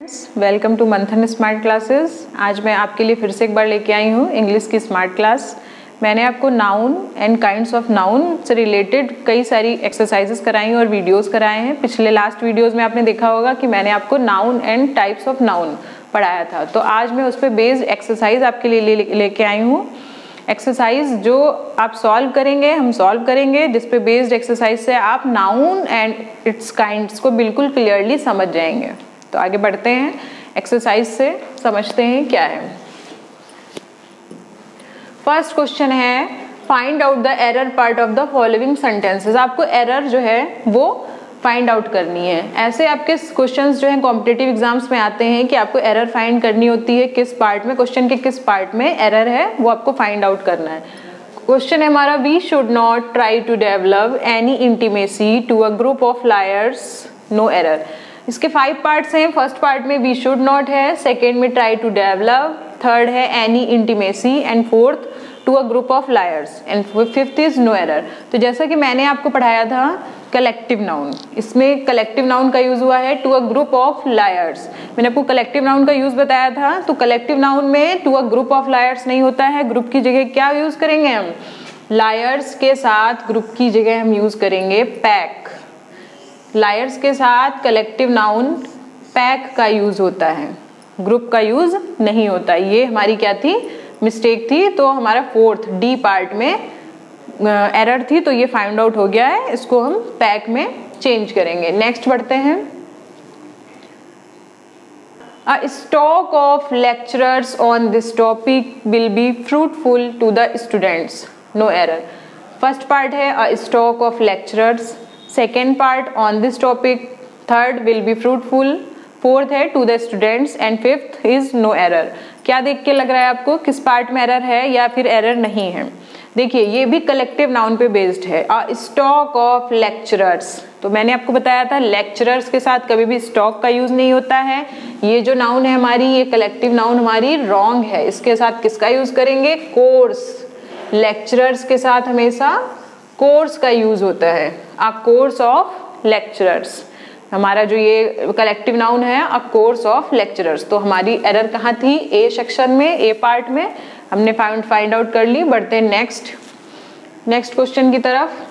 Welcome to Manthan smart classes. आज मैं आपके लिए फिर से एक बार लेके आई हूँ इंग्लिश की स्मार्ट क्लास। मैंने आपको noun and kinds of noun से रिलेटेड कई सारी एक्सरसाइजेस कराई और वीडियोस कराए हैं। पिछले लास्ट वीडियोस में आपने देखा होगा कि मैंने आपको noun and types of noun पढ़ाया था, तो आज मैं उस पर बेस्ड एक्सरसाइज आपके लिए लेके आई हूँ। एक्सरसाइज जो आप सॉल्व करेंगे, हम सॉल्व करेंगे, जिस पे बेस्ड एक्सरसाइज से आप नाउन एंड इट्स काइंड्स को बिल्कुल क्लियरली समझ जाएंगे। तो आगे बढ़ते हैं, एक्सरसाइज से समझते हैं क्या है। फर्स्ट क्वेश्चन है, find out the error part of the following sentences. आपको एरर जो है वो फाइंड आउट करनी है। ऐसे आपके क्वेश्चंस जो हैं कॉम्पिटिटिव एग्जाम्स में आते हैं कि आपको एरर फाइंड करनी होती है, किस पार्ट में, क्वेश्चन के किस पार्ट में एरर है वो आपको फाइंड आउट करना है। क्वेश्चन है हमारा, we should not try to develop any intimacy to a group of liars, no error. इसके 5 पार्ट्स हैं। फर्स्ट पार्ट में वी शुड नॉट है, सेकेंड में ट्राई टू डेवलप, थर्ड है any intimacy and fourth to a group of liars and fifth is no error. तो जैसा कि मैंने आपको पढ़ाया था कलेक्टिव नाउन, इसमें कलेक्टिव नाउन का यूज हुआ है to a group of liars. मैंने आपको कलेक्टिव नाउन का यूज बताया था, तो कलेक्टिव नाउन में to a group of liars नहीं होता है। ग्रुप की जगह क्या यूज करेंगे हम? लायर्स के साथ ग्रुप की जगह हम यूज करेंगे पैक। लायर्स के साथ कलेक्टिव नाउन पैक का यूज होता है, ग्रुप का यूज नहीं होता। ये हमारी क्या थी, मिस्टेक थी। तो हमारा फोर्थ डी पार्ट में एरर थी, तो ये फाइंड आउट हो गया है। इसको हम पैक में चेंज करेंगे। नेक्स्ट बढ़ते हैं। A stock of lecturers on this topic will be fruitful to the students, no error। First part है a stock of lecturers, second part on this topic, third will be fruitful, fourth है to the students and fifth is no error. क्या देख के लग रहा है आपको किस पार्ट में एरर है या फिर एरर नहीं है? देखिए ये भी कलेक्टिव नाउन पे बेस्ड है। अ स्टॉक ऑफ लेक्चरर्स, तो मैंने आपको बताया था लेक्चरर्स के साथ कभी भी स्टॉक का यूज नहीं होता है। ये जो नाउन है हमारी, ये कलेक्टिव नाउन हमारी रॉन्ग है। इसके साथ किसका यूज करेंगे? कोर्स। लेक्चरर्स के साथ हमेशा कोर्स का यूज होता है, अ कोर्स ऑफ लेक्चरर्स। हमारा जो ये कलेक्टिव नाउन है अ कोर्स ऑफ लेक्चरर्स। तो हमारी एरर कहाँ थी? ए सेक्शन में, ए पार्ट में हमने फाइंड आउट कर ली। बढ़ते हैं नेक्स्ट क्वेश्चन की तरफ।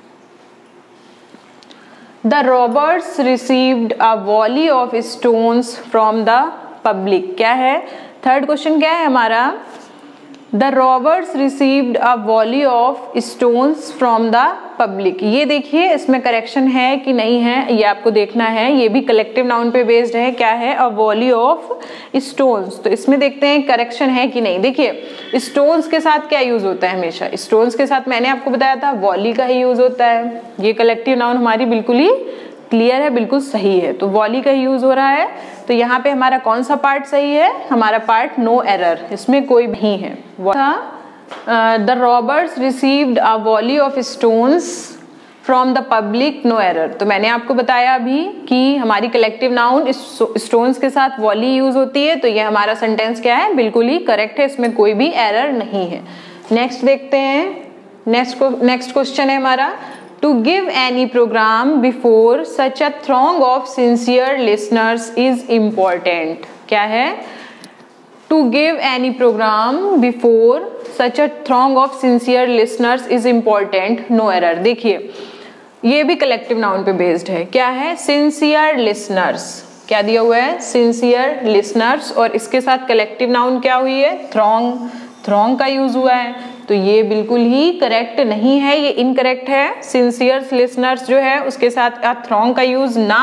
The robbers received a volley of stones from the public. क्या है? थर्ड क्वेश्चन क्या है हमारा? The robbers received a volley of stones from the public. ये देखिए इसमें करेक्शन है कि नहीं है, ये आपको देखना है। ये भी कलेक्टिव नाउन पे बेस्ड है। क्या है? A volley of stones. तो इसमें देखते हैं करेक्शन है कि नहीं। देखिए स्टोन्स के साथ क्या यूज होता है? हमेशा स्टोन्स के साथ मैंने आपको बताया था वॉली का ही यूज होता है। ये कलेक्टिव नाउन हमारी बिल्कुल ही क्लियर है, बिल्कुल सही है। तो वॉली का ही यूज हो रहा है। तो यहाँ पे हमारा कौन सा पार्ट सही है? हमारा पार्ट नो एरर, इसमें कोई नहीं है। The robbers received a volley of stones from the public, no error. तो मैंने आपको बताया अभी कि हमारी कलेक्टिव नाउन स्टोन्स के साथ वॉली यूज होती है। तो ये हमारा सेंटेंस क्या है? बिल्कुल ही करेक्ट है, इसमें कोई भी एरर नहीं है। नेक्स्ट देखते हैं। नेक्स्ट क्वेश्चन है हमारा, To give any program before such a throng of sincere listeners is important। क्या है? To give any program before such a throng of sincere listeners is important, no error। देखिए ये भी collective noun पे based है। क्या है? sincere listeners। क्या दिया हुआ है? sincere listeners। और इसके साथ कलेक्टिव नाउन क्या हुई है? throng का यूज हुआ है। तो ये बिल्कुल ही करेक्ट नहीं है, ये इनकरेक्ट है। सिंसियर लिसनर्स जो है उसके साथ आ थ्रॉन्ग का यूज ना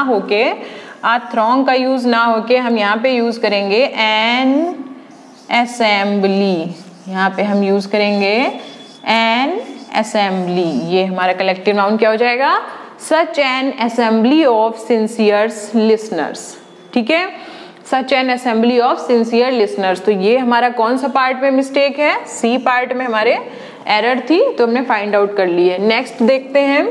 होके हम यहाँ पे यूज करेंगे एन असेंबली। यहाँ पे हम यूज करेंगे एन असेंबली। ये हमारा कलेक्टिव नाउन क्या हो जाएगा? Such an assembly of sincere listeners. ठीक है, such an assembly of sincere listeners. तो ये हमारा कौन सा पार्ट में मिस्टेक है? सी पार्ट में हमारे एरर थी, तो हमने फाइंड आउट कर ली है। नेक्स्ट देखते हैं।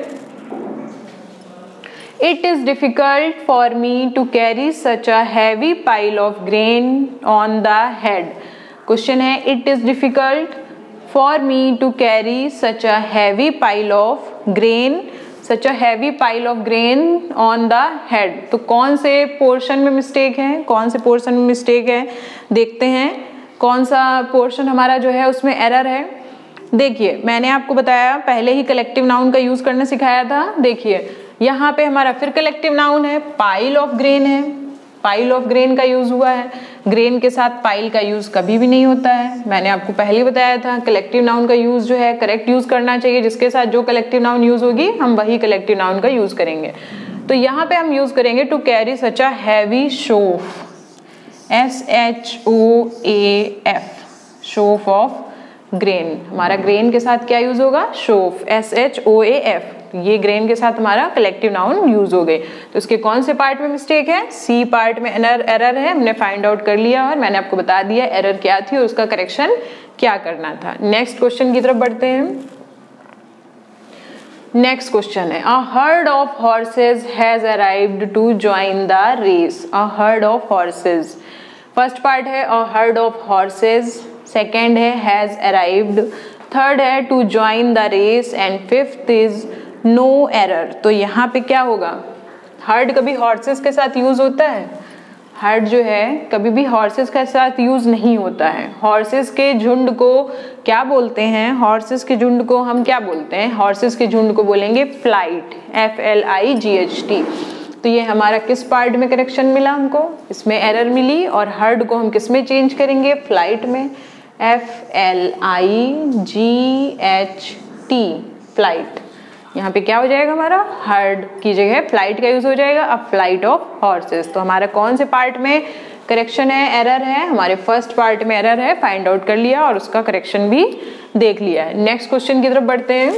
It is difficult for me to carry such a heavy pile of grain on the head. Question है, it is difficult for me to carry such a heavy pile of grain such a heavy pile of grain on the head. तो कौन से portion में mistake है, कौन से portion में mistake है, देखते हैं कौन सा पोर्शन हमारा जो है उसमें एरर है। देखिए मैंने आपको बताया पहले ही कलेक्टिव नाउन का यूज करना सिखाया था। देखिए यहाँ पे हमारा फिर कलेक्टिव नाउन है, पाइल ऑफ ग्रेन है, पाइल ऑफ ग्रेन का यूज हुआ है। ग्रेन के साथ पाइल का यूज कभी भी नहीं होता है, मैंने आपको पहले ही बताया था। कलेक्टिव नाउन का यूज जो है करेक्ट यूज करना चाहिए, जिसके साथ जो कलेक्टिव नाउन यूज होगी हम वही कलेक्टिव नाउन का यूज करेंगे। तो यहाँ पे हम यूज करेंगे to carry such a heavy sheaf, SHOAF, sheaf of grain. हमारा ग्रेन के साथ क्या यूज होगा, शोफ, SHOAF। ये ग्रेन के साथ हमारा कलेक्टिव नाउन यूज हो गए। तो इसके कौन से पार्ट में मिस्टेक है, सी पार्ट में एरर है, हमने फाइंड आउट कर लिया और मैंने आपको बता दिया एरर क्या थी और उसका करेक्शन क्या करना था। नेक्स्ट क्वेश्चन की तरफ बढ़ते हैं। नेक्स्ट क्वेश्चन है, a herd of horses has arrived to join the race. A herd of horses, first part है a herd of horses, second है हैज अराइव्ड, थर्ड है to join the race and fifth is no error. तो यहाँ पे क्या होगा, heard कभी horses के साथ यूज होता है, हर्ड जो है कभी भी हॉर्सेस के साथ यूज नहीं होता है। हॉर्सेस के झुंड को क्या बोलते हैं, हॉर्सेस के झुंड को हम क्या बोलते हैं, हॉर्सेस के झुंड को बोलेंगे फ्लाइट, FLIGHT। तो ये हमारा किस पार्ट में करेक्शन मिला, हमको इसमें एरर मिली और हर्ड को हम किस में चेंज करेंगे, फ्लाइट में, FLIGHT, फ्लाइट। यहाँ पे क्या हो जाएगा हमारा, हर्ड की जगह फ्लाइट का यूज हो जाएगा, अब फ्लाइट ऑफ हॉर्सेस। तो हमारा कौन से पार्ट में करेक्शन है, एरर है, हमारे फर्स्ट पार्ट में एरर है, फाइंड आउट कर लिया और उसका करेक्शन भी देख लिया है। नेक्स्ट क्वेश्चन की तरफ बढ़ते हैं।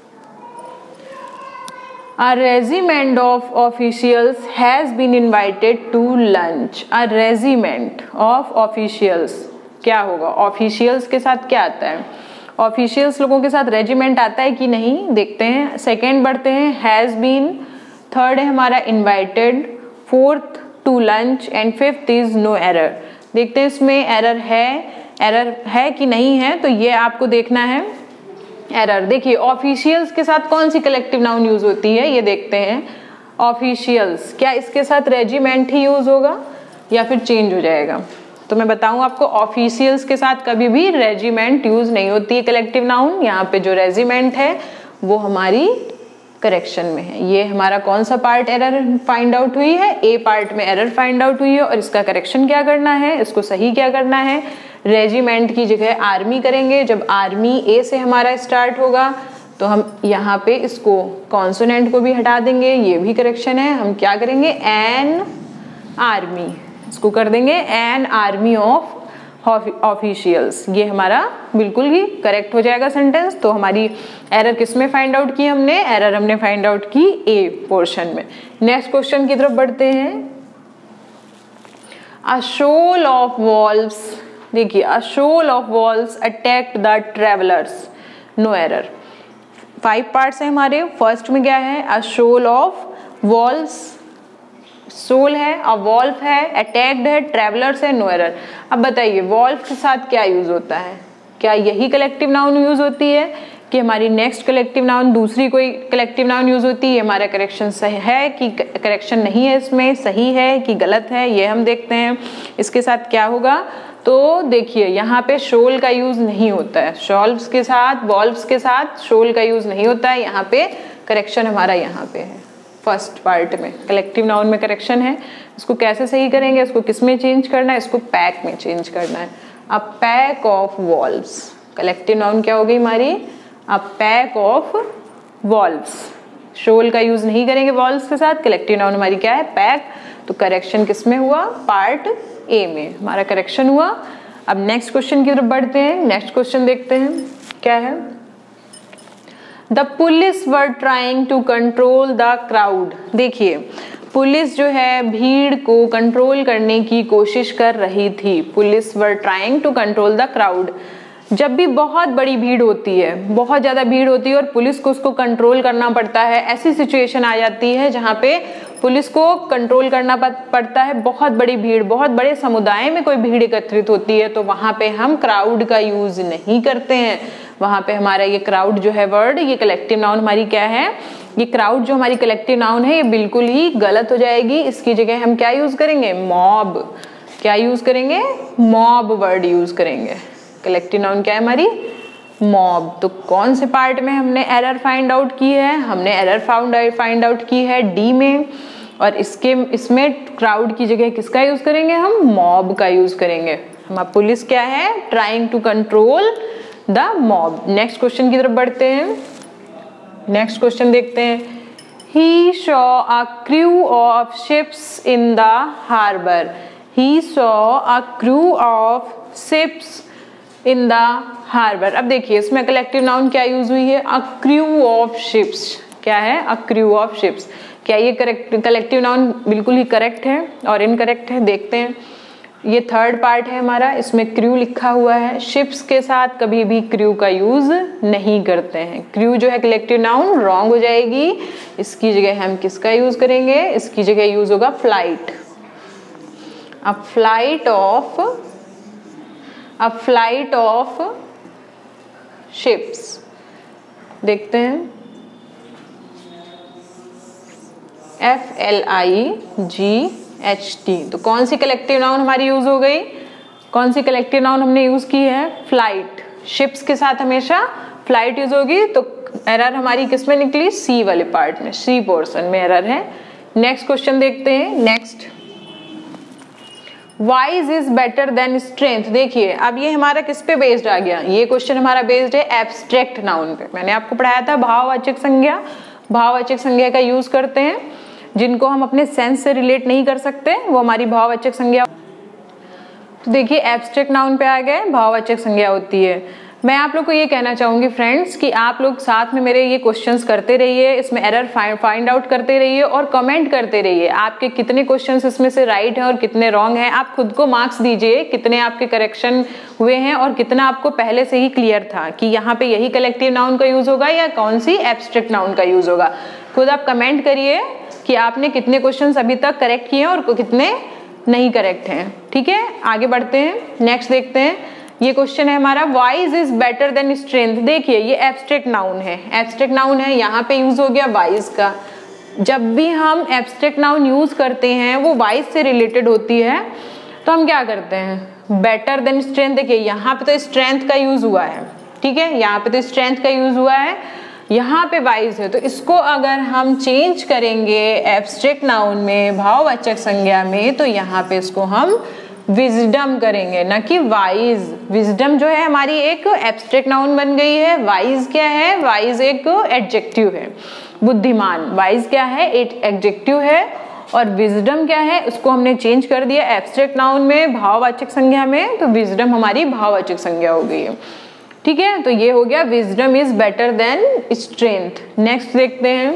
A regiment of officials has been invited to lunch. A regiment of officials क्या होगा, ऑफिशियल्स के साथ क्या आता है, ऑफिशियल्स लोगों के साथ रेजिमेंट आता है कि नहीं, देखते हैं। सेकेंड बढ़ते हैं, हैज बीन, थर्ड है हमारा invited, fourth to lunch and fifth is no error. देखते हैं इसमें एरर है कि नहीं है, तो ये आपको देखना है एरर। देखिए ऑफिशियल्स के साथ कौन सी कलेक्टिव नाउन यूज होती है, ये देखते हैं। ऑफिशियल्स, क्या इसके साथ रेजिमेंट ही यूज होगा या फिर चेंज हो जाएगा, तो मैं बताऊं आपको ऑफिशियल्स के साथ कभी भी रेजिमेंट यूज नहीं होती है कलेक्टिव नाउन। यहाँ पे जो रेजिमेंट है वो हमारी करेक्शन में है। ये हमारा कौन सा पार्ट एरर फाइंड आउट हुई है, ए पार्ट में एरर फाइंड आउट हुई है और इसका करेक्शन क्या करना है, इसको सही क्या करना है, रेजिमेंट की जगह आर्मी करेंगे। जब आर्मी ए से हमारा स्टार्ट होगा तो हम यहाँ पे इसको कॉन्सोनेंट को भी हटा देंगे, ये भी करेक्शन है। हम क्या करेंगे, एन आर्मी, इसको कर देंगे एन आर्मी ऑफ ऑफिशियल्स। ये हमारा बिल्कुल ही करेक्ट हो जाएगा सेंटेंस। तो हमारी एरर किस में फाइंड आउट की हमने, एरर हमने फाइंड आउट की ए पोर्शन में। नेक्स्ट क्वेश्चन की तरफ बढ़ते हैं। अ शोल ऑफ वॉल्व्स, देखिए a shoal of wolves attacked the travellers, no error. 5 parts है हमारे। फर्स्ट में क्या है, a shoal of wolves, shoal है, अ वॉल्फ है, अटैक्ड है, ट्रेवलर्स है, नो एरर। अब बताइए वॉल्फ के साथ क्या यूज होता है, क्या यही कलेक्टिव नाउन यूज होती है कि हमारी नेक्स्ट कलेक्टिव नाउन दूसरी कोई कलेक्टिव नाउन यूज होती है। हमारा करेक्शन सही है कि करेक्शन नहीं है, इसमें सही है कि गलत है, ये हम देखते हैं। इसके साथ क्या होगा, तो देखिए यहाँ पे शोल का यूज नहीं होता है, शॉल्व्स के साथ वॉल्व्स के साथ शोल का यूज नहीं होता है। यहाँ पे करेक्शन हमारा यहाँ पे है, फर्स्ट पार्ट में कलेक्टिव नाउन में करेक्शन है। इसको कैसे सही करेंगे, इसको किस में चेंज करना है, इसको पैक में चेंज करना है। A pack of wolves, collective noun क्या हो गई हमारी, a pack of wolves. Shoal का यूज नहीं करेंगे वॉल्व्स के साथ, कलेक्टिव नाउन हमारी क्या है, पैक। तो करेक्शन किस में हुआ, पार्ट ए में हमारा करेक्शन हुआ। अब नेक्स्ट क्वेश्चन की तरफ बढ़ते हैं। नेक्स्ट क्वेश्चन देखते हैं क्या है। The police were trying to control the crowd. देखिए पुलिस जो है भीड़ को कंट्रोल करने की कोशिश कर रही थी। Police were trying to control the crowd. जब भी बहुत बड़ी भीड़ होती है, बहुत ज्यादा भीड़ होती है और पुलिस को उसको कंट्रोल करना पड़ता है, ऐसी सिचुएशन आ जाती है जहाँ पे पुलिस को कंट्रोल करना पड़ता है। बहुत बड़ी भीड़, बहुत बड़े समुदाय में कोई भीड़ एकत्रित होती है, तो वहां पे हम क्राउड का यूज नहीं करते हैं। वहां पे हमारा ये क्राउड जो है वर्ड, ये कलेक्टिव नाउन हमारी क्या है, ये क्राउड जो हमारी कलेक्टिव नाउन है ये बिल्कुल ही गलत हो जाएगी। इसकी जगह हम क्या यूज करेंगे, मॉब। क्या यूज करेंगे, मॉब वर्ड यूज करेंगे। कलेक्टिव नाउन क्या है हमारी, मॉब। तो कौन से पार्ट में हमने एरर फाइंड आउट की है, हमने एरर फाइंड आउट की है डी में, और इसमें क्राउड की जगह किसका यूज करेंगे हम, मॉब का यूज करेंगे। हमारा पुलिस क्या है, trying to control the mob. Next question की तरफ बढ़ते हैं। नेक्स्ट क्वेश्चन देखते हैं। He saw a crew of ships in the harbour. He saw a crew of ships in the harbour. अब देखिए इसमें कलेक्टिव नाउन क्या यूज हुई है, अ क्रू ऑफ शिप्स। क्या है, अ क्रू ऑफ शिप्स। क्या ये कलेक्टिव नाउन बिल्कुल ही करेक्ट है और इनकरेक्ट है, देखते हैं। ये थर्ड पार्ट है हमारा, इसमें क्रू लिखा हुआ है। शिप्स के साथ कभी भी क्रू का यूज नहीं करते हैं। क्रू जो है कलेक्टिव नाउन, रॉन्ग हो जाएगी। इसकी जगह हम किसका यूज करेंगे, इसकी जगह यूज होगा flight. A flight of ships. देखते हैं, FLIGHT। तो कौन सी कलेक्टिव नाउन हमारी यूज हो गई, कौन सी कलेक्टिव नाउन हमने यूज की है, फ्लाइट। शिप्स के साथ हमेशा फ्लाइट यूज होगी। तो एरर हमारी किस में निकली, सी वाले पार्ट में, सी पोर्शन में एरर है। नेक्स्ट क्वेश्चन देखते हैं। Next, wise is better than strength. देखिए अब ये हमारा किस पे बेस्ड आ गया, ये क्वेश्चन हमारा बेस्ड है एब्स्ट्रैक्ट नाउन पे। मैंने आपको पढ़ाया था भाववाचक संज्ञा। भाववाचक संज्ञा का यूज करते हैं, जिनको हम अपने सेंस से रिलेट नहीं कर सकते वो हमारी भाववाचक संज्ञा। तो देखिए एब्स्ट्रैक्ट नाउन पे आ गए, भाववाचक संज्ञा होती है। मैं आप लोग को ये कहना चाहूंगी फ्रेंड्स कि आप लोग साथ में मेरे ये क्वेश्चंस करते रहिए, इसमें एरर फाइंड आउट करते रहिए और कमेंट करते रहिए। आपके कितने क्वेश्चंस इसमें से राइट हैं और कितने रॉन्ग हैं। आप खुद को मार्क्स दीजिए, कितने आपके करेक्शन हुए हैं और कितना आपको पहले से ही क्लियर था कि यहाँ पे यही कलेक्टिव नाउन का यूज होगा या कौन सी एब्स्ट्रैक्ट नाउन का यूज होगा। खुद आप कमेंट करिए कि आपने कितने क्वेश्चंस अभी तक करेक्ट किए हैं और कितने नहीं करेक्ट हैं। ठीक है, आगे बढ़ते हैं। नेक्स्ट देखते हैं, ये क्वेश्चन है हमारा, wise is better than strength. देखिए ये एब्स्ट्रैक्ट नाउन है, एब्स्ट्रैक्ट नाउन है, यहाँ पे यूज हो गया वाइज का। जब भी हम एब्स्ट्रैक्ट नाउन यूज करते हैं वो वाइज से रिलेटेड होती है, तो हम क्या करते हैं, बेटर देन स्ट्रेंथ। देखिए यहाँ पे तो स्ट्रेंथ का यूज हुआ है, ठीक है, यहाँ पे तो स्ट्रेंथ का यूज हुआ है, यहाँ पे वाइज है। तो इसको अगर हम चेंज करेंगे एब्स्ट्रैक्ट नाउन में, भाववाचक संज्ञा में, तो यहाँ पे इसको हम विजडम करेंगे, ना कि वाइज। विजडम जो है हमारी एक एब्स्ट्रैक्ट नाउन बन गई है। वाइज क्या है, वाइज एक एडजेक्टिव है, बुद्धिमान। वाइज क्या है, एक एडजेक्टिव है। और विजडम क्या है, उसको हमने चेंज कर दिया एब्स्ट्रैक्ट नाउन में, भाववाचक संज्ञा में, तो विजडम हमारी भाववाचक संज्ञा हो गई है। ठीक है, तो ये हो गया wisdom is better than strength. Next देखते हैं,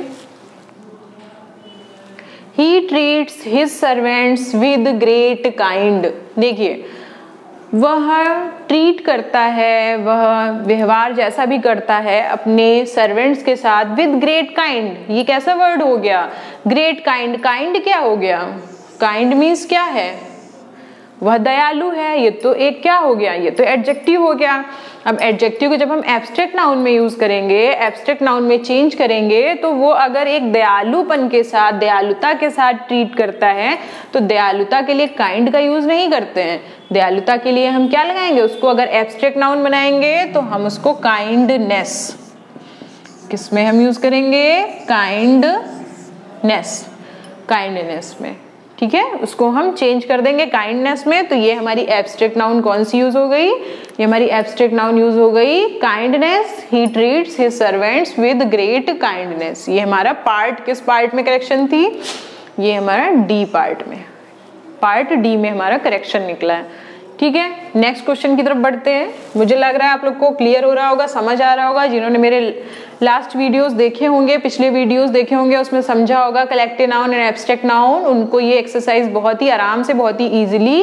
he treats his servants with great kind. देखिए वह ट्रीट करता है, वह व्यवहार जैसा भी करता है अपने सर्वेंट्स के साथ विद ग्रेट काइंड। ये कैसा वर्ड हो गया, ग्रेट काइंड। काइंड क्या हो गया, काइंड मीन्स क्या है, वह दयालु है। ये तो एक क्या हो गया, ये तो एडजेक्टिव हो गया। अब एडजेक्टिव को जब हम एब्स्ट्रैक्ट नाउन में यूज करेंगे, एब्स्ट्रैक्ट नाउन में चेंज करेंगे, तो वो अगर एक दयालुपन के साथ, दयालुता के साथ ट्रीट करता है, तो दयालुता के लिए काइंड का यूज नहीं करते हैं। दयालुता के लिए हम क्या लगाएंगे, उसको अगर एब्स्ट्रैक्ट नाउन बनाएंगे तो हम उसको काइंडनेस, किसमें हम यूज करेंगे, काइंडनेस, काइंडनेस में। ठीक है, उसको हम चेंज कर देंगे काइंडनेस में। तो ये हमारी एब्स्ट्रैक्ट नाउन कौन सी यूज हो गई, ये हमारी एब्स्ट्रैक्ट नाउन यूज हो गई kindness. He treats his servants with great kindness. ये हमारा पार्ट किस पार्ट में करेक्शन थी, ये हमारा डी पार्ट में, पार्ट डी में हमारा करेक्शन निकला है। ठीक है, नेक्स्ट क्वेश्चन की तरफ बढ़ते हैं। मुझे लग रहा है आप लोग को क्लियर हो रहा होगा, समझ आ रहा होगा। जिन्होंने मेरे लास्ट वीडियोस देखे होंगे, पिछले वीडियोस देखे होंगे, उसमें समझा होगा collective noun and abstract noun, उनको ये एक्सरसाइज बहुत ही आराम से, बहुत ही इजीली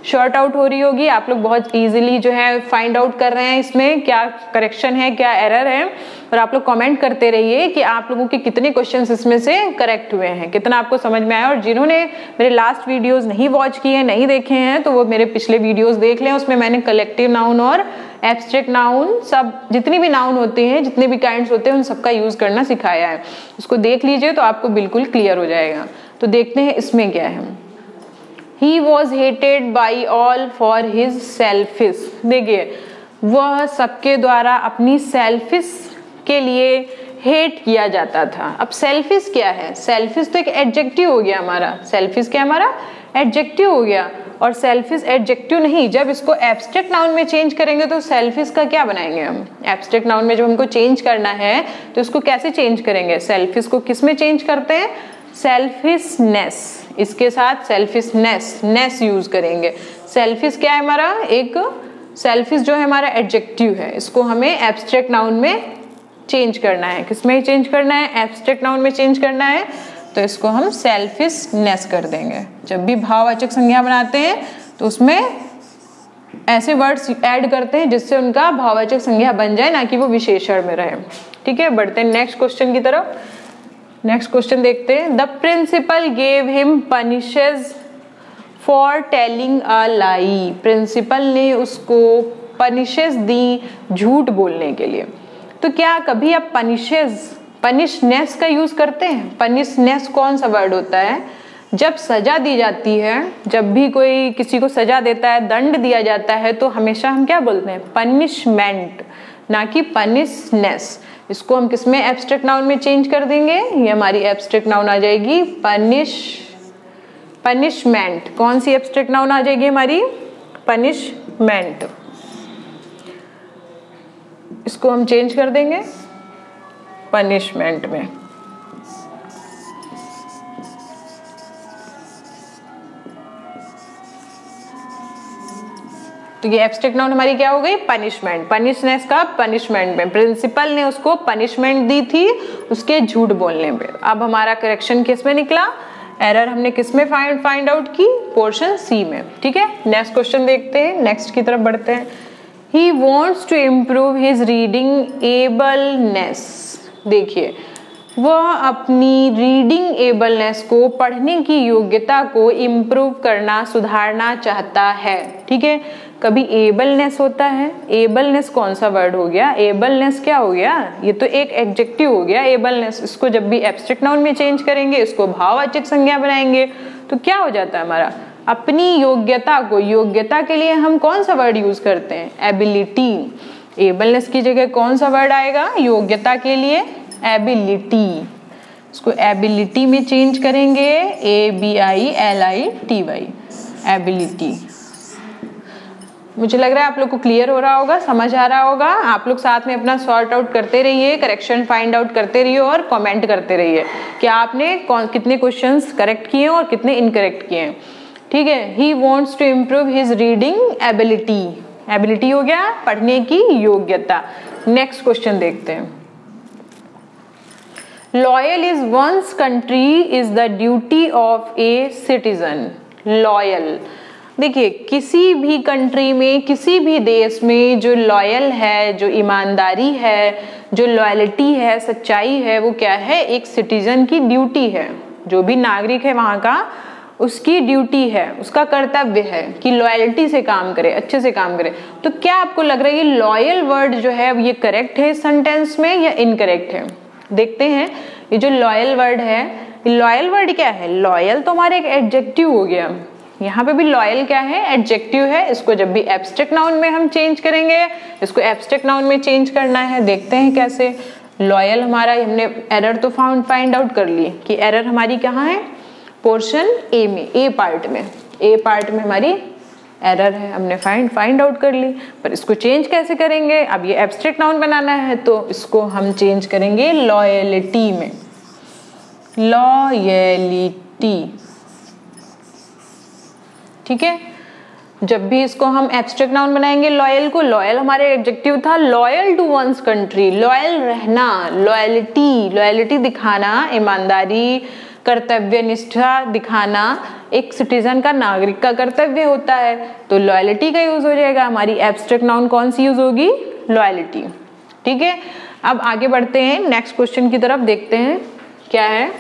शॉर्ट आउट हो रही होगी, आप लोग बहुत इजीली जो है फाइंड आउट कर रहे हैं इसमें क्या करेक्शन है, क्या एरर है। और आप लोग कमेंट करते रहिए कि आप लोगों के कितने क्वेश्चंस इसमें से करेक्ट हुए हैं, कितना आपको समझ में आया। और जिन्होंने मेरे लास्ट वीडियोस नहीं वॉच किए हैं, नहीं देखे हैं, तो वो मेरे पिछले वीडियोस देख लें। उसमें मैंने कलेक्टिव नाउन और एब्स्ट्रैक्ट नाउन, सब जितनी भी नाउन होते हैं, जितने भी काइंड्स होते हैं, उन सबका यूज करना सिखाया है। उसको देख लीजिए तो आपको बिल्कुल क्लियर हो जाएगा। तो देखते हैं इसमें क्या है। He was hated by all for his selfish। देखिए, वह सबके द्वारा अपनी सेल्फिश के लिए हेट किया जाता था। अब सेल्फिश क्या है? सेल्फिश तो एक एडजेक्टिव हो गया हमारा। सेल्फिश क्या हमारा? एडजेक्टिव हो गया। और सेल्फिश एडजेक्टिव नहीं, जब इसको एब्स्ट्रैक्ट नाउन में चेंज करेंगे तो सेल्फिश का क्या बनाएंगे हम? एब्स्ट्रैक्ट नाउन में जब हमको चेंज करना है तो इसको कैसे चेंज करेंगे? सेल्फिश को किस में चेंज करते हैं? सेल्फिशनेस, इसके साथ सेल्फिशनेस यूज करेंगे। सेल्फिश क्या है हमारा? एक सेल्फिश जो है हमारा एडजेक्टिव है, इसको हमें एब्स्ट्रैक्ट नाउन में चेंज करना है। किसमें चेंज करना है? एब्स्ट्रैक्ट नाउन में चेंज करना है, तो इसको हम सेल्फिशनेस कर देंगे। जब भी भाववाचक संज्ञा बनाते हैं तो उसमें ऐसे वर्ड्स ऐड करते हैं जिससे उनका भाववाचक संज्ञा बन जाए, ना कि वो विशेषण में रहे। ठीक है, बढ़ते हैं नेक्स्ट क्वेश्चन की तरफ। नेक्स्ट क्वेश्चन देखते हैं। The principal gave him punishes for telling a lie. Principal ने उसको पनिशेस दी झूठ बोलने के लिए। तो क्या कभी आप पनिशनेस का यूज करते हैं? पनिशनेस कौन सा वर्ड होता है? जब सजा दी जाती है, जब भी कोई किसी को सजा देता है, दंड दिया जाता है, तो हमेशा हम क्या बोलते हैं? पनिशमेंट, ना कि पनिशनेस। इसको हम किसमें? एब्स्ट्रैक्ट नाउन में चेंज कर देंगे। ये हमारी एब्स्ट्रैक्ट नाउन आ जाएगी पनिशमेंट। कौन सी एब्स्ट्रैक्ट नाउन आ जाएगी हमारी? पनिशमेंट। इसको हम चेंज कर देंगे पनिशमेंट में। तो ये एब्स्ट्रैक्ट नाउन हमारी क्या हो गई? पनिशमेंट। पनिशनेस का पनिशमेंट में। प्रिंसिपल ने उसको पनिशमेंट दी थी उसके झूठ बोलने पे। अब हमारा करेक्शन किस में निकला? एरर हमने किस में फाइंड आउट की? पोर्शन सी में। ठीक है, नेक्स्ट क्वेश्चन देखते हैं, नेक्स्ट की तरफ बढ़ते हैं। He wants to improve his reading ableness। देखिए, वह अपनी रीडिंग एबलनेस को, पढ़ने की योग्यता को इम्प्रूव करना, सुधारना चाहता है। ठीक है, कभी एबलनेस होता है। एबलनेस कौन सा वर्ड हो गया? एबलनेस क्या हो गया? ये तो एक एडजेक्टिव हो गया एबलनेस। इसको जब भी एब्स्ट्रैक्ट नाउन में चेंज करेंगे, इसको भाववाचक संज्ञा बनाएंगे, तो क्या हो जाता है हमारा? अपनी योग्यता को, योग्यता के लिए हम कौन सा वर्ड यूज करते हैं? एबिलिटी। एबलनेस की जगह कौन सा वर्ड आएगा योग्यता के लिए? एबिलिटी। इसको एबिलिटी में चेंज करेंगे, ABILITY, एबिलिटी। मुझे लग रहा है आप लोग को क्लियर हो रहा होगा, समझ आ रहा होगा। आप लोग साथ में अपना सॉर्ट आउट करते रहिए, करेक्शन फाइंड आउट करते रहिए और कमेंट करते रहिए कि आपने कितने क्वेश्चंस करेक्ट किए और कितने इनकरेक्ट किए हैं। ठीक है, he wants to improve his reading ability. Ability हो गया पढ़ने की योग्यता। नेक्स्ट क्वेश्चन देखते हैं। Loyal is one's country is the duty of a citizen. Loyal, देखिए, किसी भी कंट्री में, किसी भी देश में जो लॉयल है, जो ईमानदारी है, जो लॉयल्टी है, सच्चाई है, वो क्या है? एक सिटीजन की ड्यूटी है। जो भी नागरिक है वहां का, उसकी ड्यूटी है, उसका कर्तव्य है कि लॉयल्टी से काम करे, अच्छे से काम करे। तो क्या आपको लग रहा है ये लॉयल वर्ड जो है ये करेक्ट है सेंटेंस में या इनकरेक्ट है? देखते हैं। ये जो लॉयल वर्ड है, लॉयल वर्ड क्या है? लॉयल तो हमारा एक एडजेक्टिव हो गया। यहाँ पे भी लॉयल क्या है? एडजेक्टिव है। इसको जब भी एब्स्ट्रैक्ट नाउन में हम चेंज करेंगे, इसको एब्स्ट्रैक्ट नाउन में चेंज करना है। देखते हैं कैसे। लॉयल हमारा, हमने एरर तो फाइंड आउट कर ली कि एरर हमारी कहाँ है? पोर्शन ए में, ए पार्ट में। ए पार्ट में हमारी एरर है, हमने फाइंड आउट कर ली। पर इसको चेंज कैसे करेंगे? अब ये एब्स्ट्रैक्ट नाउन बनाना है तो इसको हम चेंज करेंगे लॉयलिटी में। लॉयलिटी। ठीक है, जब भी इसको हम एब्स्ट्रैक्ट नाउन बनाएंगे लॉयल को, लॉयल हमारे एडजेक्टिव था, loyal to one's country, loyal रहना, लॉयलिटी, लॉयलिटी दिखाना, ईमानदारी, कर्तव्य निष्ठा दिखाना, एक सिटीजन का, नागरिक का कर्तव्य होता है, तो लॉयल्टी का यूज हो जाएगा। हमारी एब्स्ट्रैक्ट नाउन कौन सी यूज होगी? लॉयल्टी। ठीक है, अब आगे बढ़ते हैं, नेक्स्ट क्वेश्चन की तरफ देखते हैं क्या है।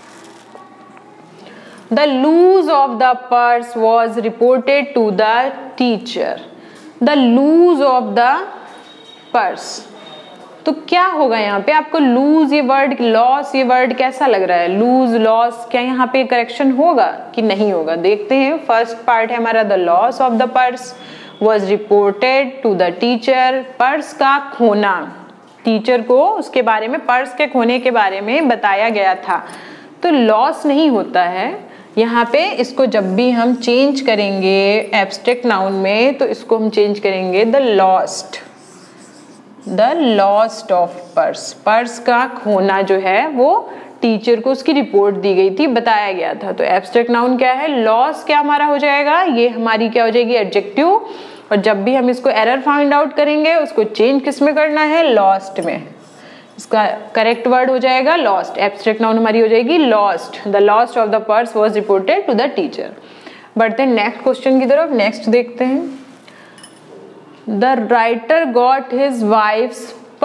The lose of the purse was reported to the teacher. The lose of the purse, तो क्या होगा यहाँ पे? आपको लूज ये वर्ड, लॉस ये वर्ड कैसा लग रहा है? लूज, लॉस, क्या यहाँ पे करेक्शन होगा कि नहीं होगा? देखते हैं। फर्स्ट पार्ट है हमारा, the loss of the purse was reported to the teacher. Purse का खोना, टीचर को उसके बारे में, पर्स के खोने के बारे में बताया गया था। तो लॉस नहीं होता है यहाँ पे। इसको जब भी हम चेंज करेंगे एब्स्ट्रैक्ट नाउन में, तो इसको हम चेंज करेंगे the lost, the lost of purse. Purse का खोना जो है वो टीचर को उसकी रिपोर्ट दी गई थी, बताया गया था। तो एब्स्ट्रैक्ट नाउन क्या है? लॉस क्या हमारा हो जाएगा? ये हमारी क्या हो जाएगी? एडजेक्टिव। और जब भी हम इसको एरर फाइंड आउट करेंगे, उसको चेंज किस में करना है? लॉस्ट में। इसका करेक्ट वर्ड हो जाएगा लॉस्ट। एब्स्ट्रैक्ट नाउन हमारी हो जाएगी lost. The lost of the purse was reported to the teacher. बढ़ते हैं नेक्स्ट क्वेश्चन की तरफ। नेक्स्ट देखते हैं। The writer got his wife's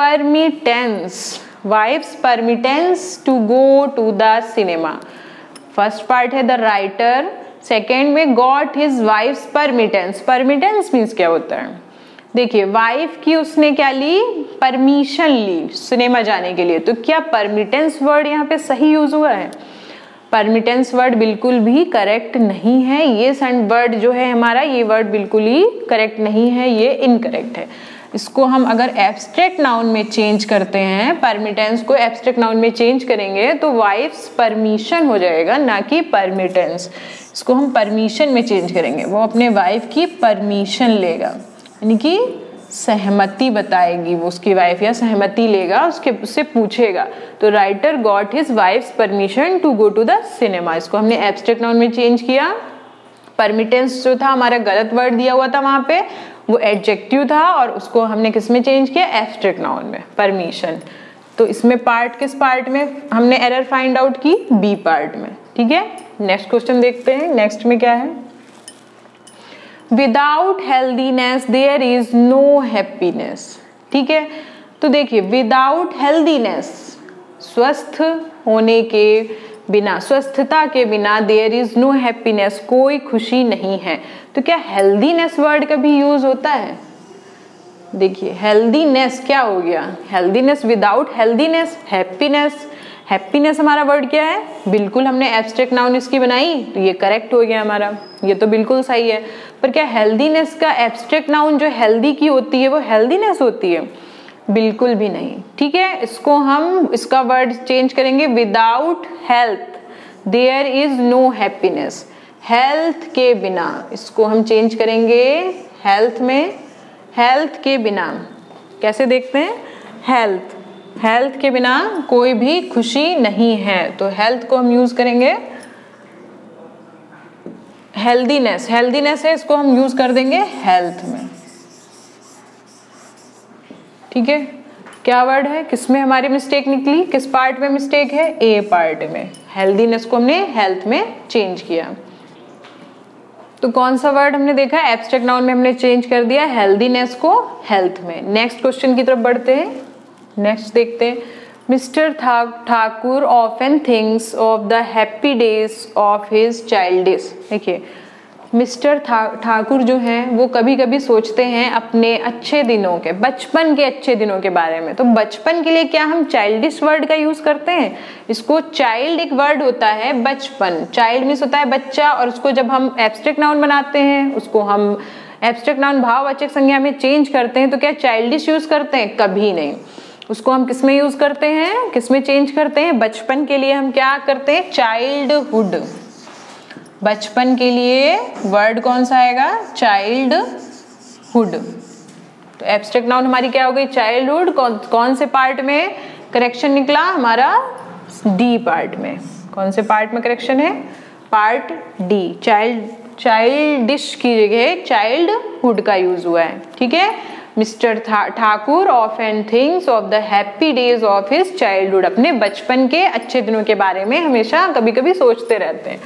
permittance to go to the cinema. First part है द राइटर, सेकेंड में got his wife's permittance. Permittance means क्या होता है? देखिए, वाइफ की उसने क्या ली? परमिशन ली सिनेमा जाने के लिए। तो क्या परमिटेंस वर्ड यहाँ पे सही यूज हुआ है? परमिटेंस वर्ड बिल्कुल भी करेक्ट नहीं है। ये वर्ड जो है हमारा, ये वर्ड बिल्कुल ही करेक्ट नहीं है, ये इनकरेक्ट है। इसको हम अगर एब्स्ट्रैक्ट नाउन में चेंज करते हैं, परमिटेंस को एब्स्ट्रैक्ट नाउन में चेंज करेंगे तो वाइफ्स परमिशन हो जाएगा, ना कि परमिटेंस। इसको हम परमिशन में चेंज करेंगे, वो अपने वाइफ की परमिशन लेगा, यानी कि सहमति बताएगी वो, उसकी वाइफ, या सहमति लेगा, उससे पूछेगा। तो writer got his wife's permission to go to the cinema. इसको हमने एब्स्ट्रैक्ट नाउन में चेंज किया। परमिटेंस जो था हमारा गलत वर्ड दिया हुआ था वहां पे, वो एडजेक्टिव था, और उसको हमने किस में चेंज किया? एब्स्ट्रैक्ट नाउन में, परमिशन। तो इसमें पार्ट किस पार्ट में हमने एरर फाइंड आउट की? बी पार्ट में। ठीक है, नेक्स्ट क्वेश्चन देखते हैं। नेक्स्ट में क्या है? Without healthiness there is no happiness. ठीक है, तो देखिए, विदाउट हेल्दीनेस, स्वस्थ होने के बिना, स्वस्थता के बिना, देयर इज नो हैप्पीनेस, कोई खुशी नहीं है। तो क्या हेल्दीनेस वर्ड कभी यूज होता है? देखिए, हेल्दीनेस क्या हो गया? Healthiness, without healthiness, happiness. Happiness हमारा वर्ड क्या है? बिल्कुल हमने एब्स्ट्रैक्ट नाउन इसकी बनाई, तो ये करेक्ट हो गया हमारा, ये तो बिल्कुल सही है। पर क्या हेल्दीनेस का एब्स्ट्रैक्ट नाउन जो हेल्दी की होती है वो हेल्दीनेस होती है? बिल्कुल भी नहीं। ठीक है, इसको हम, इसका वर्ड चेंज करेंगे, without health there is no happiness. Health के बिना, इसको हम चेंज करेंगे हेल्थ में। हेल्थ के बिना कैसे देखते हैं? हेल्थ, हेल्थ के बिना कोई भी खुशी नहीं है। तो हेल्थ को हम यूज करेंगे हेल्दीनेस। हेल्दीनेस है, इसको हम यूज कर देंगे हेल्थ में। ठीक है, क्या वर्ड है? किसमें हमारी मिस्टेक निकली? किस पार्ट में मिस्टेक है? ए पार्ट में। हेल्दीनेस को हमने हेल्थ में चेंज किया। तो कौन सा वर्ड हमने देखा? एब्स्ट्रैक्ट नाउन में हमने चेंज कर दिया हेल्दीनेस को हेल्थ में। नेक्स्ट क्वेश्चन की तरफ बढ़ते हैं। नेक्स्ट देखते हैं। Mister Thakur often thinks of the happy days of his childhood. देखिए, मिस्टर ठाकुर जो हैं वो कभी कभी सोचते हैं अपने अच्छे दिनों के, बचपन के अच्छे दिनों के बारे में। तो बचपन के लिए क्या हम चाइल्डिश वर्ड का यूज करते हैं? इसको चाइल्ड एक वर्ड होता है, बचपन, चाइल्ड मीन्स होता है बच्चा, और उसको जब हम एब्स्ट्रैक्ट नाउन बनाते हैं, उसको हम एब्स्ट्रैक्ट नाउन भाववाचक संज्ञा में चेंज करते हैं, तो क्या चाइल्डिश यूज करते हैं? कभी नहीं। उसको हम किस में यूज करते हैं? किस में चेंज करते हैं? बचपन के लिए हम क्या करते हैं? चाइल्डहुड। बचपन के लिए वर्ड कौन सा आएगा? चाइल्डहुड। तो एब्स्ट्रैक्ट नाउन हमारी क्या हो गई? चाइल्डहुड। कौन से पार्ट में करेक्शन निकला? हमारा डी पार्ट में। कौन से पार्ट में करेक्शन है? Part D. चाइल्डिश की जगह चाइल्डहुड का यूज हुआ है। ठीक है, Mister Thakur often thinks of the happy days of his childhood. अपने बचपन के अच्छे दिनों के बारे में हमेशा कभी कभी सोचते रहते हैं।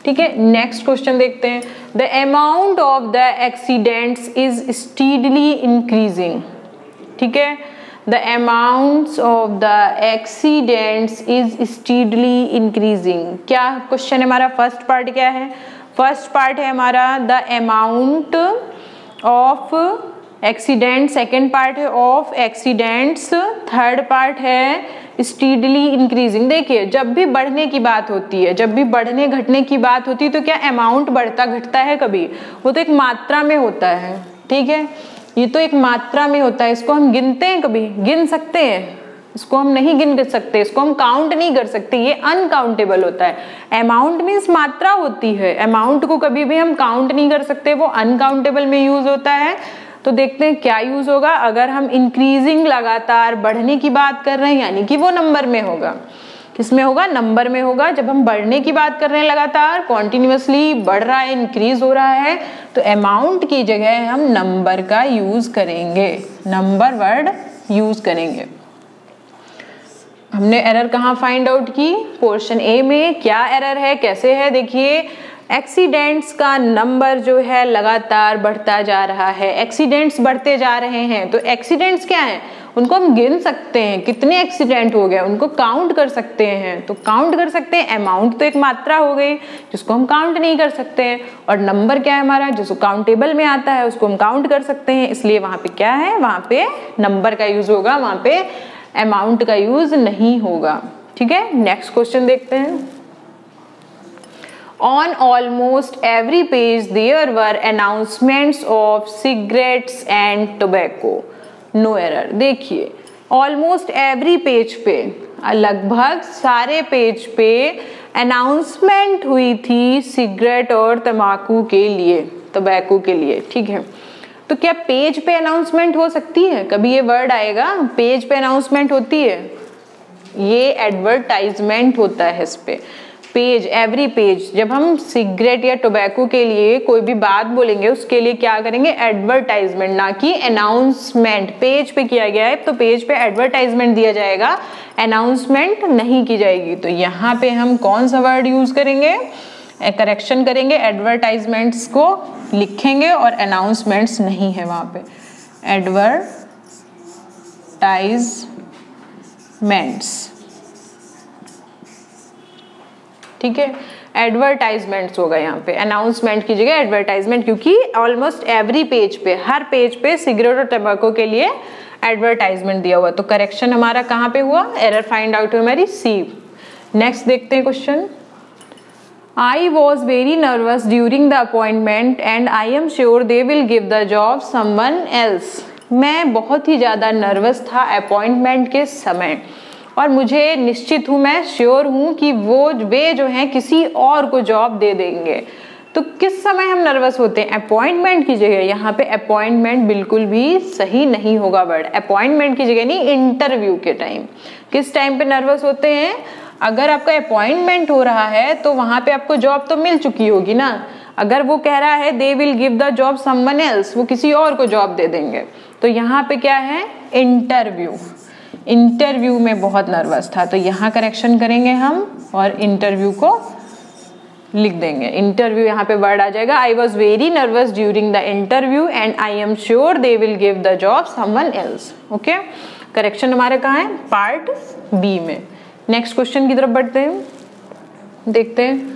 ठीक है, नेक्स्ट क्वेश्चन देखते हैं। The amount of the accidents is steadily increasing. ठीक है, the amounts of the accidents is steadily increasing. क्या क्वेश्चन है हमारा? फर्स्ट पार्ट क्या है? फर्स्ट पार्ट है हमारा the amount of accident, second part है ऑफ एक्सीडेंट्स, थर्ड पार्ट है स्टीडली इंक्रीजिंग। देखिए, जब भी बढ़ने की बात होती है, जब भी बढ़ने घटने की बात होती है तो क्या अमाउंट बढ़ता घटता है कभी? वो तो एक मात्रा में होता है। ठीक है, ये तो एक मात्रा में होता है, इसको हम गिनते हैं? कभी गिन सकते हैं? इसको हम नहीं गिन सकते, इसको हम काउंट नहीं कर सकते, ये अनकाउंटेबल होता है। अमाउंट मीन्स मात्रा होती है, अमाउंट को कभी भी हम काउंट नहीं कर सकते, वो अनकाउंटेबल में यूज होता है। तो देखते हैं क्या यूज होगा। अगर हम इंक्रीजिंग, लगातार बढ़ने की बात कर रहे हैं, यानी कि वो नंबर में होगा। किसमें होगा? नंबर में होगा। जब हम बढ़ने की बात कर रहे हैं, लगातार कॉन्टिन्यूसली बढ़ रहा है, इंक्रीज हो रहा है, तो अमाउंट की जगह हम नंबर का यूज करेंगे, नंबर वर्ड यूज करेंगे। हमने एरर कहाँ फाइंड आउट की? पोर्शन ए में। क्या एरर है, कैसे है? देखिए, एक्सीडेंट्स का नंबर जो है लगातार बढ़ता जा रहा है, एक्सीडेंट्स बढ़ते जा रहे हैं। तो एक्सीडेंट्स क्या है? उनको हम गिन सकते हैं, कितने एक्सीडेंट हो गए उनको काउंट कर सकते हैं, तो काउंट कर सकते हैं। अमाउंट तो एक मात्रा हो गई जिसको हम काउंट नहीं कर सकते हैं, और नंबर क्या है हमारा? जिसको काउंटेबल में आता है उसको हम काउंट कर सकते हैं। इसलिए वहां पे क्या है? वहां पे नंबर का यूज होगा, वहां पे अमाउंट का यूज नहीं होगा। ठीक है, नेक्स्ट क्वेश्चन देखते हैं। On almost every page there were announcements of cigarettes and tobacco. No error. देखिए, almost every पेज पे, लगभग सारे पेज पे अनाउंसमेंट हुई थी सिगरेट और तंबाकू के लिए, टोबैको के लिए। ठीक है, तो क्या पेज पे अनाउंसमेंट हो सकती है? कभी ये वर्ड आएगा, पेज पे अनाउंसमेंट होती है? ये एडवर्टाइजमेंट होता है इस पे। पेज, एवरी पेज, जब हम सिगरेट या टोबैको के लिए कोई भी बात बोलेंगे उसके लिए क्या करेंगे? एडवर्टाइजमेंट, ना कि अनाउंसमेंट। पेज पे किया गया है तो पेज पे एडवर्टाइजमेंट दिया जाएगा, अनाउंसमेंट नहीं की जाएगी। तो यहाँ पे हम कौन सा वर्ड यूज करेंगे? करेक्शन करेंगे, एडवर्टाइजमेंट्स को लिखेंगे और अनाउंसमेंट्स नहीं है वहां पे। एडवर्टाइजमेंट्स, ठीक है, एडवर्टाइजमेंट्स होगा यहाँ पे, अनाउंसमेंट की जगह एडवर्टाइजमेंट, क्योंकि ऑलमोस्ट एवरी पेज पे, हर पेज पे सिगरेट और टबैको के लिए एडवर्टाइजमेंट दिया हुआ। तो करेक्शन हमारा कहाँ पे हुआ? एरर फाइंड आउट हुई हमारी सी। नेक्स्ट देखते हैं question. I was very nervous during the appointment and I am sure they will give the job someone else. मैं बहुत ही ज़्यादा नर्वस था अपॉइंटमेंट के समय और मुझे निश्चित हूँ, मैं श्योर हूँ कि वे जो हैं किसी और को जॉब दे देंगे। तो किस समय हम नर्वस होते हैं? अपॉइंटमेंट की जगह। यहाँ पे अपॉइंटमेंट बिल्कुल भी सही नहीं होगा वर्ड, अपॉइंटमेंट की जगह नहीं, इंटरव्यू के टाइम। किस टाइम पे नर्वस होते हैं? अगर आपका अपॉइंटमेंट हो रहा है तो वहां पे आपको जॉब तो मिल चुकी होगी ना। अगर वो कह रहा है they will give the job someone else, वो किसी और को जॉब दे देंगे, तो यहाँ पे क्या है? इंटरव्यू। इंटरव्यू में बहुत नर्वस था, तो यहाँ करेक्शन करेंगे हम और इंटरव्यू को लिख देंगे। इंटरव्यू यहाँ पे वर्ड आ जाएगा, I was very nervous during the interview and I am sure they will give the job someone else. Okay, correction हमारे कहाँ है? पार्ट बी में। नेक्स्ट क्वेश्चन की तरफ बढ़ते हैं, देखते हैं।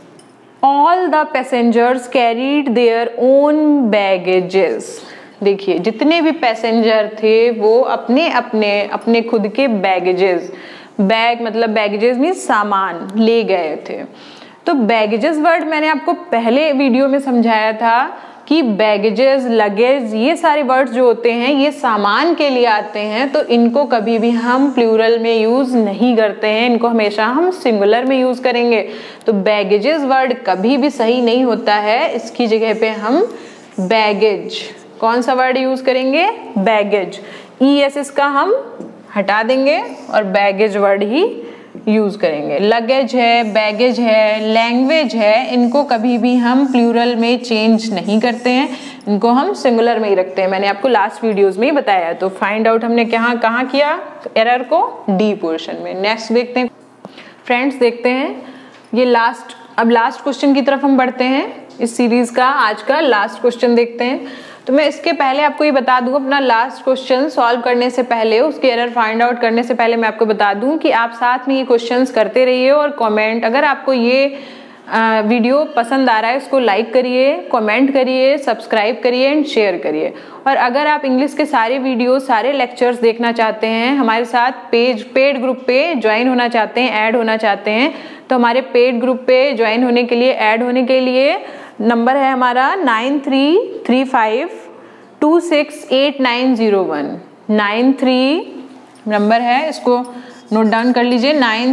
All the passengers carried their own baggages. देखिए, जितने भी पैसेंजर थे वो अपने खुद के बैगेजेस, बैग मतलब बैगेजेस मीन सामान ले गए थे। तो बैगेजेस वर्ड मैंने आपको पहले वीडियो में समझाया था कि बैगेजेस, लगेज, ये सारे वर्ड्स जो होते हैं ये सामान के लिए आते हैं, तो इनको कभी भी हम प्लूरल में यूज नहीं करते हैं, इनको हमेशा हम सिंगुलर में यूज करेंगे। तो बैगेजेस वर्ड कभी भी सही नहीं होता है, इसकी जगह पे हम बैगेज, कौन सा वर्ड यूज करेंगे? बैगेज। ESS का हम हटा देंगे और बैगेज वर्ड ही यूज करेंगे। लगेज है, बैगेज है, लैंग्वेज है, इनको कभी भी हम प्लूरल में चेंज नहीं करते हैं, इनको हम सिंगुलर में ही रखते हैं। मैंने आपको लास्ट वीडियोस में ही बताया। तो फाइंड आउट हमने कहाँ किया एरर को? डी पोर्शन में। नेक्स्ट देखते हैं फ्रेंड्स, देखते हैं ये लास्ट अब लास्ट क्वेश्चन की तरफ हम बढ़ते हैं। इस सीरीज का आज का लास्ट क्वेश्चन देखते हैं। तो मैं इसके पहले आपको ये बता दूं, अपना लास्ट क्वेश्चन सॉल्व करने से पहले, उसके एरर फाइंड आउट करने से पहले मैं आपको बता दूं कि आप साथ में ये क्वेश्चंस करते रहिए और कमेंट, अगर आपको ये वीडियो पसंद आ रहा है उसको लाइक करिए, कमेंट करिए, सब्सक्राइब करिए एंड शेयर करिए। और अगर आप इंग्लिश के सारे वीडियो, सारे लेक्चर्स देखना चाहते हैं, हमारे साथ पेड ग्रुप पे ज्वाइन होना चाहते हैं, ऐड होना चाहते हैं, तो हमारे पेड ग्रुप पे ज्वाइन होने के लिए, ऐड होने के लिए नंबर है हमारा 9335268901। 93 नंबर है, इसको नोट डाउन कर लीजिए,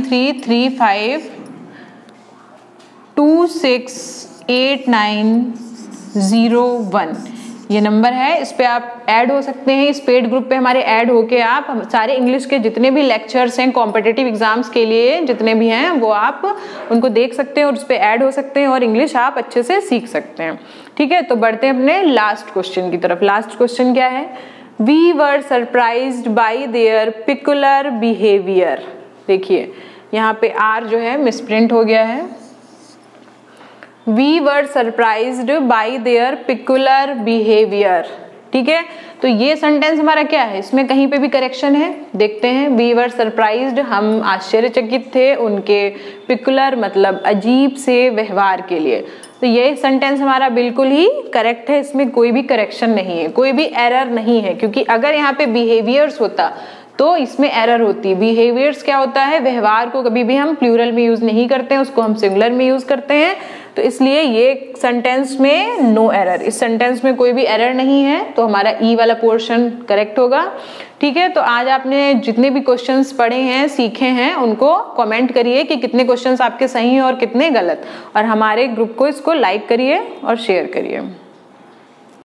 9335268901 ये नंबर है। इस पे आप ऐड हो सकते हैं। इस पेड ग्रुप पे हमारे ऐड होके आप सारे इंग्लिश के जितने भी लेक्चर्स हैं कॉम्पिटिटिव एग्जाम्स के लिए जितने भी हैं वो आप उनको देख सकते हैं और उस पे ऐड हो सकते हैं और इंग्लिश आप अच्छे से सीख सकते हैं। ठीक है, तो बढ़ते हैं अपने लास्ट क्वेश्चन की तरफ। लास्ट क्वेश्चन क्या है? We were surprised by their peculiar behaviour. देखिए यहाँ पे आर जो है मिसप्रिंट हो गया है। We were surprised by their peculiar behavior। ठीक है, तो ये सेंटेंस हमारा क्या है? इसमें कहीं पे भी करेक्शन है? देखते हैं। We were surprised, हम आश्चर्यचकित थे उनके peculiar मतलब अजीब से व्यवहार के लिए। तो ये सेंटेंस हमारा बिल्कुल ही करेक्ट है, इसमें कोई भी करेक्शन नहीं है, कोई भी एरर नहीं है, क्योंकि अगर यहाँ पे बिहेवियर्स होता तो इसमें एरर होती। बिहेवियर्स क्या होता है? व्यवहार को कभी भी हम प्लूरल में यूज नहीं करते हैं, उसको हम सिंगुलर में यूज करते हैं। तो इसलिए ये सेंटेंस में नो एरर, इस सेंटेंस में कोई भी एरर नहीं है, तो हमारा ई वाला पोर्शन करेक्ट होगा। ठीक है, तो आज आपने जितने भी क्वेश्चंस पढ़े हैं, सीखे हैं, उनको कमेंट करिए कि कितने क्वेश्चंस आपके सही हैं और कितने गलत, और हमारे ग्रुप को इसको लाइक करिए और शेयर करिए।